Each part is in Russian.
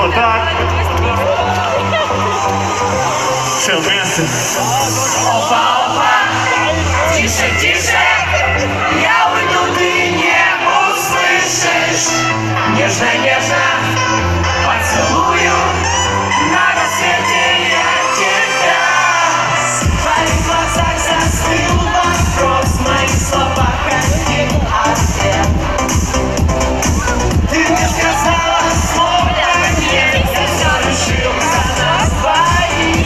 Вот так. Все вместе. Опа, опа, тише, тише, я уйду, ты не услышишь. Нежно, нежно поцелую, на рассвете я тебя. В твоих глазах застыл вопрос, мои слова хранит ответ. Ты мне сказала слово нет, я все решил за нас двоих.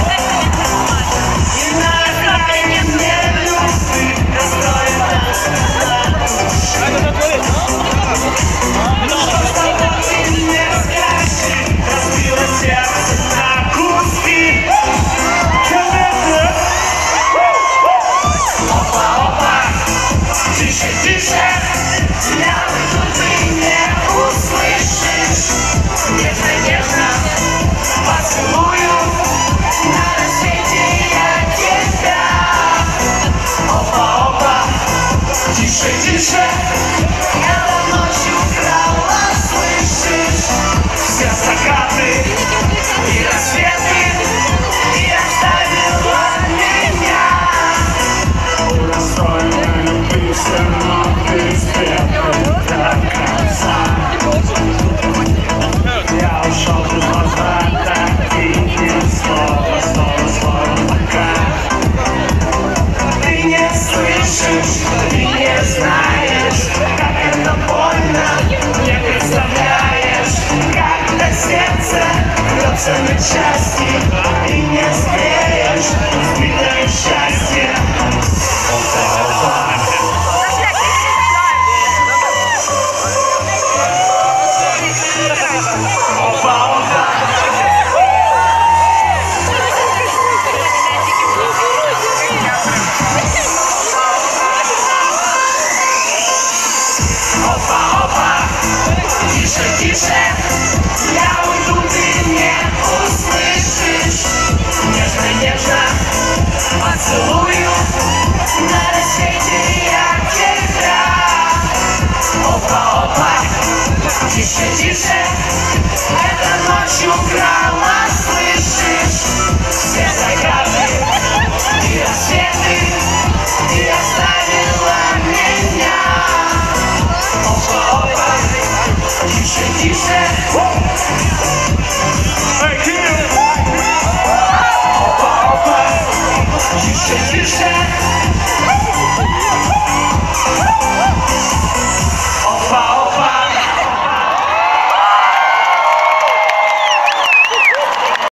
И на окраине мне любви настроит нас на душу. Ну что с тобой ты мне скажи, разбило сердце на куски. Опа, опа, тише, тише, я уйду, ты не услышишь. Нежно, нежно поцелую, на рассвете я тебя. Опа, опа, тише, тише, я до ночи украла, слышишь? Все закаты и рассветы, и оставила меня. Расстроена любви, все равно ты спрятана до конца. Я ушел без возврата, и ни слова, слово пока. Ты не слышишь, ты не знаешь, как это больно, не представляешь, когда сердце рвется на части, ты не склеишь, разбитое счастье.